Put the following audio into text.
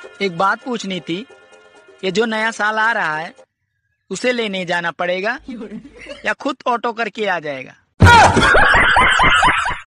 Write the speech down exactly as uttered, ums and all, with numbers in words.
एक बात पूछनी थी, ये जो नया साल आ रहा है उसे लेने जाना पड़ेगा या खुद ऑटो करके आ जाएगा?